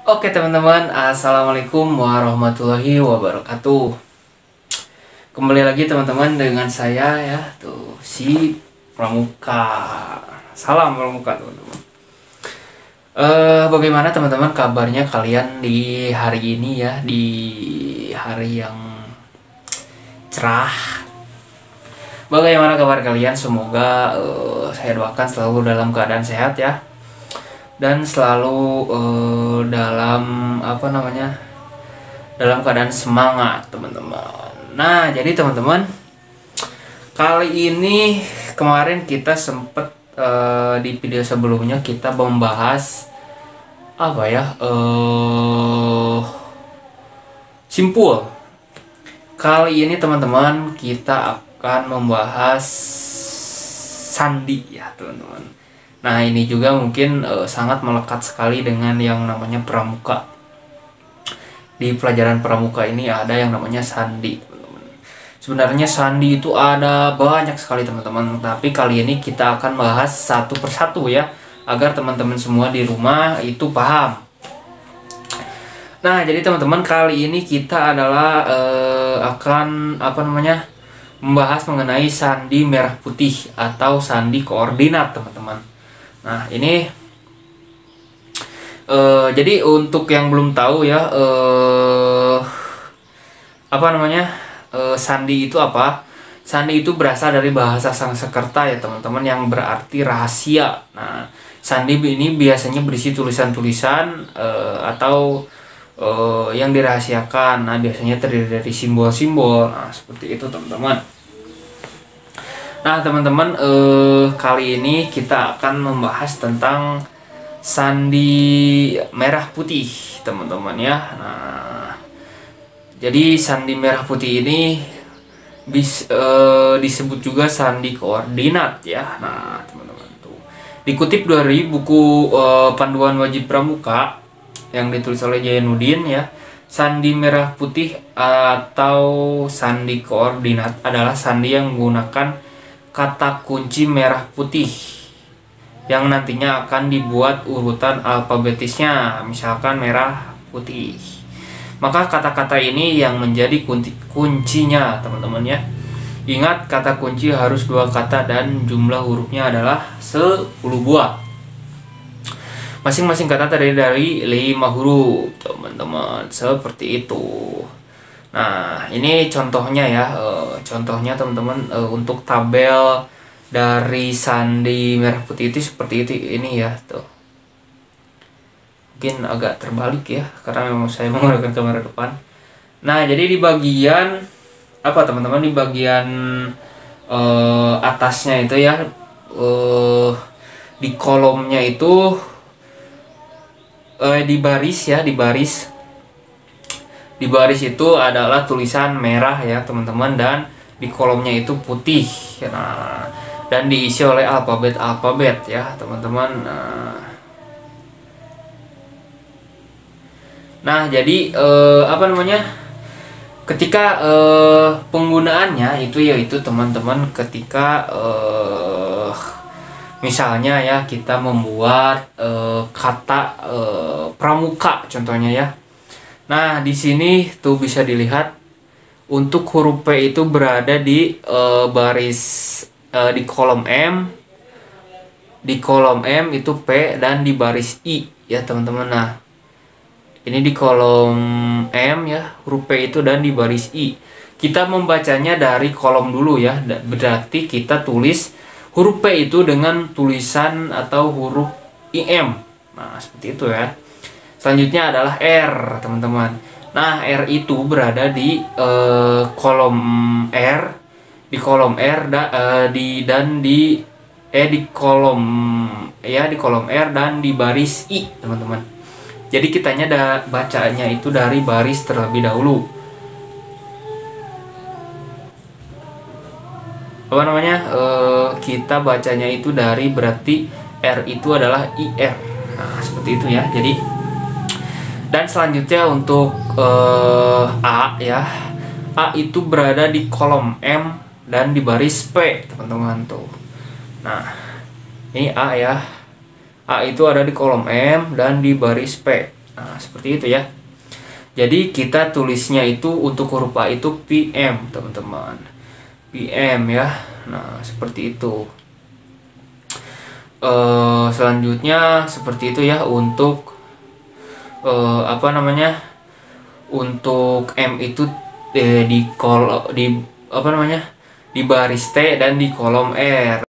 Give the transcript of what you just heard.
Oke teman-teman, Assalamualaikum warahmatullahi wabarakatuh. Kembali lagi teman-teman dengan saya ya, tuh si Pramuka. Salam Pramuka teman-teman. Bagaimana teman-teman kabarnya kalian di hari ini ya, di hari yang cerah. Bagaimana kabar kalian? Semoga saya doakan selalu dalam keadaan sehat ya, dan selalu dalam dalam keadaan semangat teman-teman. Nah jadi teman-teman, kali ini kemarin kita sempet di video sebelumnya kita membahas simpul. Kali ini teman-teman kita akan membahas sandi ya teman-teman. Nah ini juga mungkin sangat melekat sekali dengan yang namanya pramuka. Di pelajaran pramuka ini ada yang namanya sandi teman-teman. Sebenarnya sandi itu ada banyak sekali teman-teman, tapi kali ini kita akan bahas satu persatu ya, agar teman-teman semua di rumah itu paham. Nah jadi teman-teman, kali ini kita adalah akan membahas mengenai sandi merah putih atau sandi koordinat teman-teman. Nah ini jadi untuk yang belum tahu ya, sandi itu apa? Sandi itu berasal dari bahasa Sanskerta ya teman-teman, yang berarti rahasia. Nah sandi ini biasanya berisi tulisan-tulisan atau yang dirahasiakan. Nah biasanya terdiri dari simbol-simbol. Nah seperti itu teman-teman. Nah teman-teman, kali ini kita akan membahas tentang sandi merah putih teman-teman ya. Nah jadi sandi merah putih ini disebut juga sandi koordinat ya. Nah teman-teman, tuh dikutip dari buku Panduan Wajib Pramuka yang ditulis oleh Jainuddin ya. Sandi merah putih atau sandi koordinat adalah sandi yang menggunakan kata kunci merah putih yang nantinya akan dibuat urutan alfabetisnya, misalkan merah putih. Maka kata-kata ini yang menjadi kuncinya teman-teman ya. Ingat, kata kunci harus 2 kata dan jumlah hurufnya adalah 10 buah. Masing-masing kata terdiri dari 5 huruf teman-teman, seperti itu. Nah ini contohnya ya, contohnya teman-teman, untuk tabel dari sandi merah putih itu seperti itu ini ya tuh. Mungkin agak terbalik ya karena memang saya menggunakan kamera depan. Nah jadi di bagian teman-teman, di bagian atasnya itu ya, di kolomnya itu di baris itu adalah tulisan merah ya teman-teman, dan di kolomnya itu putih. Nah dan diisi oleh alfabet ya teman-teman. Nah jadi ketika penggunaannya itu yaitu teman-teman, ketika misalnya ya kita membuat kata pramuka contohnya ya. Nah di sini tuh bisa dilihat untuk huruf P itu berada di baris di kolom M. Di kolom M itu P dan di baris I ya teman-teman. Nah ini di kolom M ya, huruf P itu, dan di baris I. Kita membacanya dari kolom dulu ya, berarti kita tulis huruf P itu dengan tulisan atau huruf IM. Nah seperti itu ya. Selanjutnya adalah R teman-teman. Nah R itu berada di kolom R, di kolom R di kolom R dan di baris I teman-teman. Jadi kitanya bacanya itu dari baris terlebih dahulu. Kita bacanya itu dari, berarti R itu adalah IR. Nah seperti itu ya. Jadi dan selanjutnya untuk A ya, A itu berada di kolom M dan di baris P teman-teman tuh. Nah ini A ya, A itu ada di kolom M dan di baris P. Nah, seperti itu ya. Jadi kita tulisnya itu untuk huruf A itu PM, teman-teman. PM ya. Nah, seperti itu. Selanjutnya seperti itu ya untuk apa namanya? Untuk M itu di kolom di apa namanya? Di baris T dan di kolom R.